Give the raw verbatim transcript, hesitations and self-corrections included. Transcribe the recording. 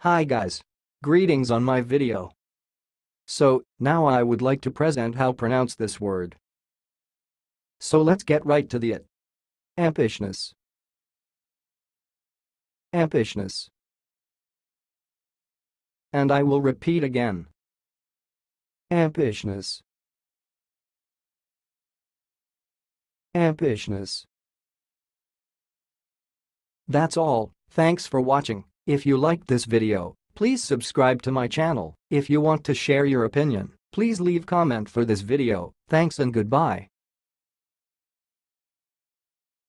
Hi guys. Greetings on my video. So, now I would like to present how pronounce this word. So let's get right to the it. Ampishness. Ampishness. And I will repeat again. Ampishness. Ampishness. That's all. Thanks for watching. If you liked this video, please subscribe to my channel. If you want to share your opinion, please leave comment for this video. Thanks and goodbye.